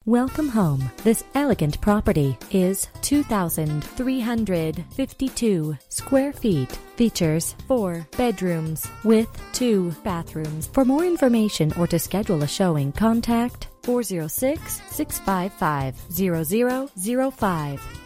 Welcome home. This elegant property is 2,352 square feet. Features 4 bedrooms with 2 bathrooms. For more information or to schedule a showing, contact 406-655-0005.